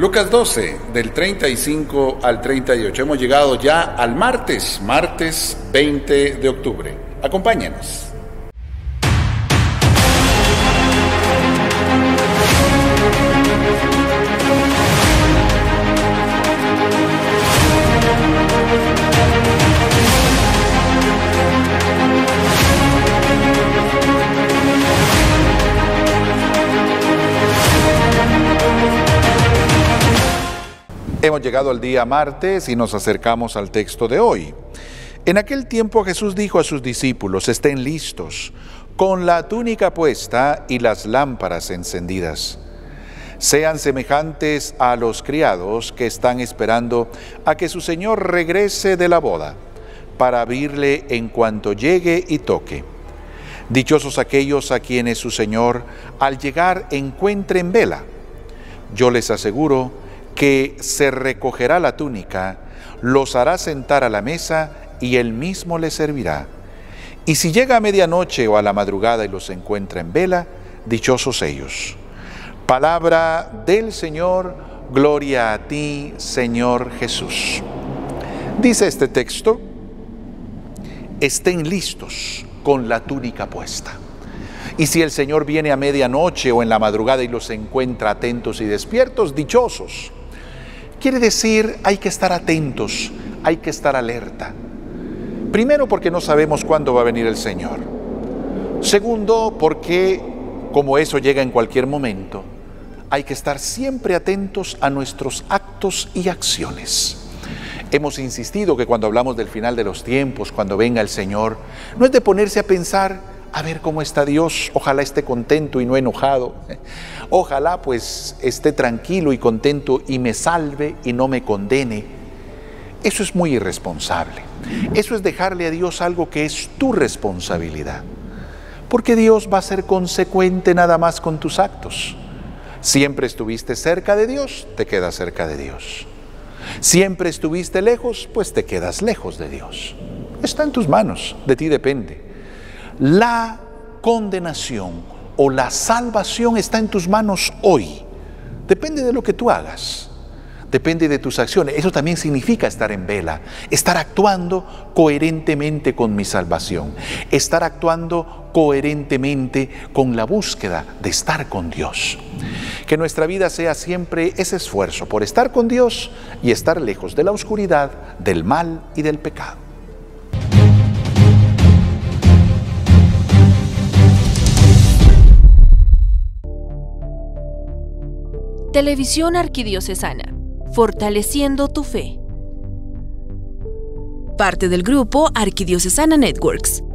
Lucas 12, del 35 al 38. Hemos llegado ya al martes 20 de octubre. Acompáñenos. Hemos llegado al día martes y nos acercamos al texto de hoy. En aquel tiempo Jesús dijo a sus discípulos: estén listos, con la túnica puesta y las lámparas encendidas. Sean semejantes a los criados que están esperando a que su señor regrese de la boda, para abrirle en cuanto llegue y toque. Dichosos aquellos a quienes su señor al llegar encuentre en vela. Yo les aseguro que se recogerá la túnica, los hará sentar a la mesa y él mismo les servirá. Y si llega a medianoche o a la madrugada y los encuentra en vela, dichosos ellos. Palabra del Señor, gloria a ti, Señor Jesús. Dice este texto: estén listos con la túnica puesta. Y si el Señor viene a medianoche o en la madrugada y los encuentra atentos y despiertos, dichosos. Quiere decir, hay que estar atentos, hay que estar alerta. Primero, porque no sabemos cuándo va a venir el Señor. Segundo, porque como eso llega en cualquier momento, hay que estar siempre atentos a nuestros actos y acciones. Hemos insistido que cuando hablamos del final de los tiempos, cuando venga el Señor, no es de ponerse a pensar: a ver cómo está Dios, ojalá esté contento y no enojado. Ojalá pues esté tranquilo y contento y me salve y no me condene. Eso es muy irresponsable. Eso es dejarle a Dios algo que es tu responsabilidad. Porque Dios va a ser consecuente nada más con tus actos. Siempre estuviste cerca de Dios, te quedas cerca de Dios. Siempre estuviste lejos, pues te quedas lejos de Dios. Está en tus manos, de ti depende. La condenación o la salvación está en tus manos hoy. Depende de lo que tú hagas, depende de tus acciones. Eso también significa estar en vela, estar actuando coherentemente con mi salvación, estar actuando coherentemente con la búsqueda de estar con Dios. Que nuestra vida sea siempre ese esfuerzo por estar con Dios y estar lejos de la oscuridad, del mal y del pecado. Televisión Arquidiocesana, fortaleciendo tu fe. Parte del grupo Arquidiocesana Networks.